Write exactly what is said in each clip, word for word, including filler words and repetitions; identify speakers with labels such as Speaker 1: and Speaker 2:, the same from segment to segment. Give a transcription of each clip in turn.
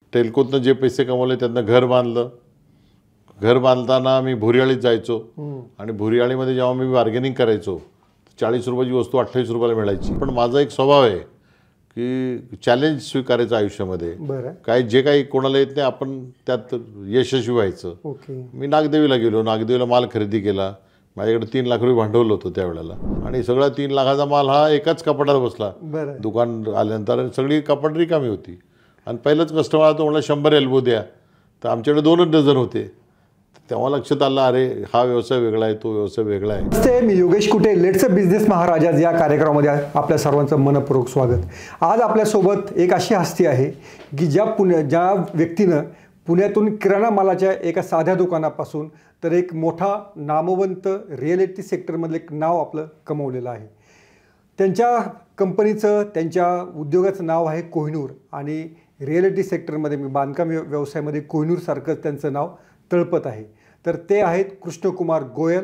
Speaker 1: टेल्कोतनं जे पैसे कमवले त्यातनं घर बांधलं. घर बांधताना मी भुरियाळीत जायचो आणि भुरियाळीमध्ये जेव्हा मी बार्गेनिंग करायचो चाळीस रुपयाची वस्तू अठ्ठावीस रुपयाला मिळायची. पण माझा एक स्वभाव आहे की चॅलेंज स्वीकारायचं आयुष्यामध्ये. काय जे काही कोणाला येत नाही आपण त्यात यशस्वी व्हायचं. मी नागदेवीला गेलो, नागदेवीला माल खरेदी केला. माझ्याकडे तीन लाख रुपये भांडवल होतं त्यावेळेला आणि सगळा तीन लाखाचा माल हा एकाच कपाटात बसला. दुकान आल्यानंतर सगळी कपाट रिकामी होती आणि पहिलंच कस्टमर आला तो म्हणला शंभर एल्बो द्या. तर आमच्याकडे दोनच डझन होते. तेव्हा लक्षात आलं अरे हा व्यवसाय वेगळा आहे, तो व्यवसाय वेगळा आहे.
Speaker 2: नमस्ते, मी योगेश कुटे. लेट्स बिझनेस महाराजाज या कार्यक्रमामध्ये आपल्या सर्वांचं मनपूर्वक स्वागत. आज आपल्यासोबत एक अशी हस्ती आहे की ज्या पुण्या ज्या व्यक्तीनं पुण्यातून किराणा मालाच्या एका साध्या दुकानापासून तर एक मोठा नामवंत रिअलिटी सेक्टरमधलं एक नाव आपलं कमवलेलं आहे. त्यांच्या कंपनीचं त्यांच्या उद्योगाचं नाव आहे कोहिनूर आणि रिअलिटी सेक्टरमध्ये मी बांधकाम व्यवसायामध्ये कोहिनूरसारखंच त्यांचं नाव तळपत आहे. तर ते आहेत कृष्णकुमार गोयल.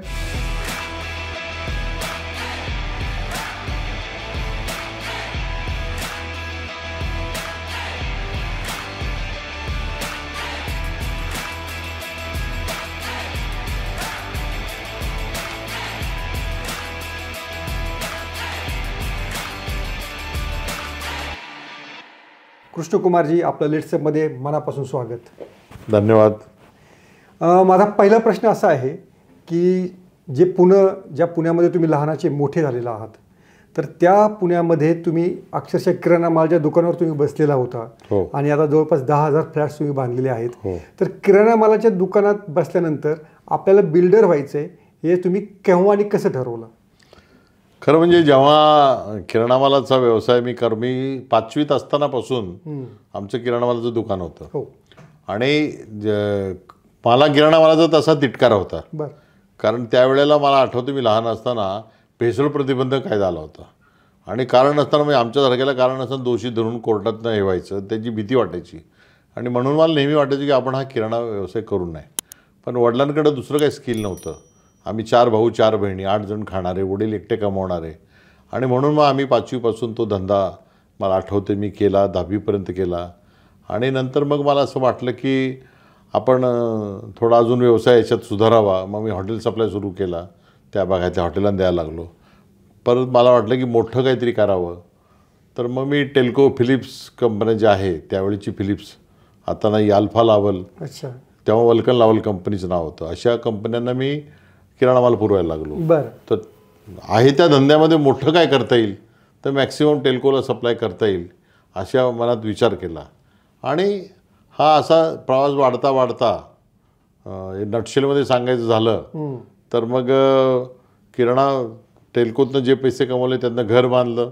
Speaker 2: कृष्णकुमारजी, आपलं लेट्सअपमध्ये मनापासून स्वागत.
Speaker 1: धन्यवाद.
Speaker 2: माझा पहिला प्रश्न असा आहे की जे पुणे ज्या पुण्यामध्ये तुम्ही लहानाचे मोठे झालेला आहात तर त्या पुण्यामध्ये तुम्ही अक्षरशः किराणा मालाच्या दुकानावर तुम्ही बसलेला होता आणि आता जवळपास दहा हजार फ्लॅट्स तुम्ही बांधलेले आहेत. तर किराणा मालाच्या दुकानात बसल्यानंतर आपल्याला बिल्डर व्हायचं आहे हे तुम्ही केव्हा आणि कसं ठरवलं?
Speaker 1: खरं म्हणजे जेव्हा किराणा मालाचा व्यवसाय मी कर मी पाचवीत असतानापासून आमचं किराणा मालाचं दुकान होतं आणि मला किराणा मालाचा तसा तिटकार होता. कारण त्यावेळेला मला आठवतं मी लहान असताना भेसळ प्रतिबंध कायदा आला होता आणि कारण असताना म्हणजे आमच्यासारख्याला कारण असताना दोषी धरून कोर्टात न येवायचं त्याची भीती वाटायची आणि म्हणून मला नेहमी वाटायचं की आपण हा किराणा व्यवसाय करू नये. पण वडिलांकडे दुसरं काही स्किल नव्हतं. आम्ही चार भाऊ चार बहिणी आठ जण खाणारे, वडील एकटे कमावणारे आणि म्हणून मग आम्ही पाचवीपासून तो धंदा मला आठवते मी केला, दहावीपर्यंत केला आणि नंतर मग मला असं वाटलं की आपण थोडा अजून व्यवसाय याच्यात सुधारावा. मग मी हॉटेल सप्लाय सुरू केला. त्या भागातल्या हॉटेलांना द्यायला लागलो. परत मला वाटलं की मोठं काहीतरी करावं. तर मग मी टेल्को फिलिप्स कंपनी जी आहे त्यावेळीची फिलिप्स, आता नाही अल्फा लावल, तेव्हा वल्कन लावल कंपनीचं नाव होतं, अशा कंपन्यांना मी किराणा माल पुरवायला लागलो.
Speaker 2: बरं.
Speaker 1: तर आहे त्या धंद्यामध्ये मोठं काय करता येईल तर मॅक्सिमम टेल्कोला सप्लाय करता येईल अशा मनात विचार केला आणि हा असा प्रवास वाढता वाढता नटशेलमध्ये सांगायचं झालं तर मग किराणा टेल्कोतनं जे पैसे कमवले त्यातनं घर बांधलं.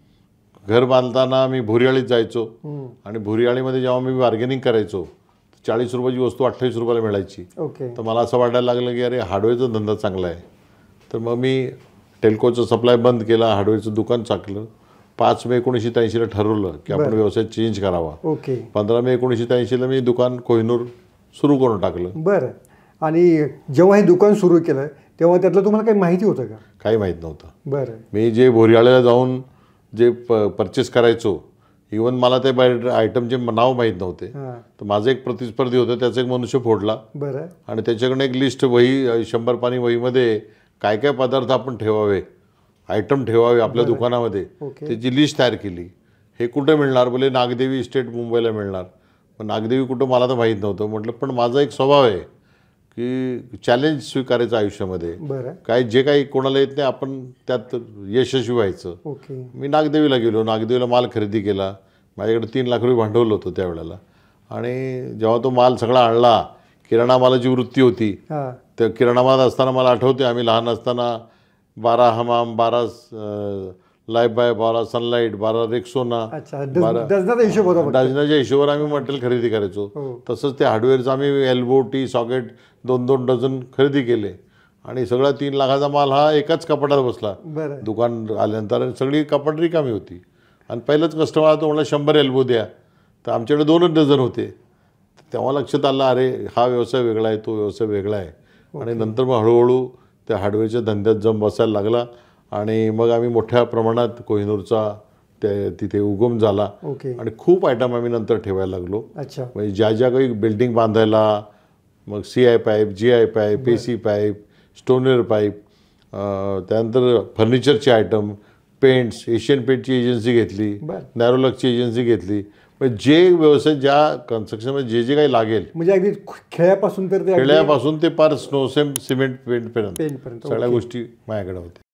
Speaker 1: घर बांधताना मी भुरियाळीत जायचो आणि भुरियाळीमध्ये जेव्हा मी बार्गेनिंग करायचो चाळीस रुपयाची वस्तू अठ्ठावीस रुपयाला मिळायची. तर मला असं वाटायला लागलं की अरे हार्डवेअरचा धंदा चांगला आहे. तर मग मी टेल्कोचं सप्लाय बंद केला, हार्डवेअरचं दुकान टाकलं. पाच मे एकोणीसशे त्र्याऐंशीला ठरवलं की आपण व्यवसाय चेंज करावा.
Speaker 2: ओके.
Speaker 1: पंधरा मे एकोणीसशे त्र्याऐंशीला मी दुकान कोहिनूर सुरू करून टाकलं.
Speaker 2: बरं. आणि जेव्हा हे दुकान सुरू केलं तेव्हा त्यातलं तुम्हाला काही माहिती होतं का?
Speaker 1: काही माहीत नव्हतं.
Speaker 2: बरं.
Speaker 1: मी जे भुरियाळीला जाऊन जे प परचेस करायचो इवन मला ते आयटमचे नाव माहीत नव्हते. तर माझं एक प्रतिस्पर्धी होतं, त्याचा एक मनुष्य फोडला.
Speaker 2: बरं.
Speaker 1: आणि त्याच्याकडे एक लिस्ट वही शंभर पानी वहीमध्ये काय काय पदार्थ आपण ठेवावे, आयटम ठेवावे आपल्या दुकानामध्ये त्याची लिस्ट तयार केली. हे कुठं मिळणार बोले नागदेवी इस्टेट मुंबईला मिळणार. पण नागदेवी कुठं मला तर माहीत नव्हतं. म्हटलं पण माझा एक स्वभाव आहे की चॅलेंज स्वीकारायचं आयुष्यामध्ये. काय जे काही कोणाला येत नाही आपण त्यात यशस्वी व्हायचं. मी नागदेवीला गेलो, नागदेवीला माल खरेदी केला. माझ्याकडे तीन लाख रुपये भांडवल होतं त्यावेळेला आणि जेव्हा तो माल सगळा आणला, किराणा मालाची वृत्ती होती. तर किराणा माल असताना मला आठवते आम्ही लहान असताना बारा हमाम, बारा लाईफ बाय, बारा सनलाईट, बारा रेक्सोना, बारा डझनाच्या हिशोबावर आम्ही मटेरियल खरेदी करायचो. तसंच ते हार्डवेअरचं आम्ही एल्बो, टी, सॉकेट दोन दोन डझन खरेदी केले आणि सगळा तीन लाखाचा माल हा एकाच कपाटात बसला. दुकान आल्यानंतर सगळी कपाट रिकामी होती आणि पहिलंच कस्टमर आला तो म्हणला शंभर एल्बो द्या. तर आमच्याकडे दोनच डझन होते. तेव्हा लक्षात आलं अरे हा व्यवसाय वेगळा आहे, तो व्यवसाय वेगळा आहे. आणि नंतर मग हळूहळू त्या हार्डवेअरच्या धंद्यात जम बसायला लागला आणि मग आम्ही मोठ्या प्रमाणात कोहिनूरचा त्या तिथे उगम झाला
Speaker 2: ओके
Speaker 1: आणि खूप आयटम आम्ही नंतर ठेवायला लागलो.
Speaker 2: अच्छा
Speaker 1: म्हणजे ज्या ज्या काही बिल्डिंग बांधायला मग C I pipe, G I pipe, A C pipe, stoneware pipe, त्यानंतर फर्निचरचे आयटम, पेंट्स, एशियन पेंटची एजन्सी घेतली,
Speaker 2: बरं.
Speaker 1: नॅरोलॉकची एजन्सी घेतली. म्हणजे जे व्यवसाय ज्या कन्स्ट्रक्शनमध्ये जे जे काही लागेल
Speaker 2: म्हणजे अगदी खेळ्यापासून तर ते अगदी
Speaker 1: खेळ्यापासून ते पार स्नो सेम सिमेंट पेंटपर्यंत
Speaker 2: पेंटपर्यंत
Speaker 1: सगळ्या गोष्टी माझ्याकडे होत्या.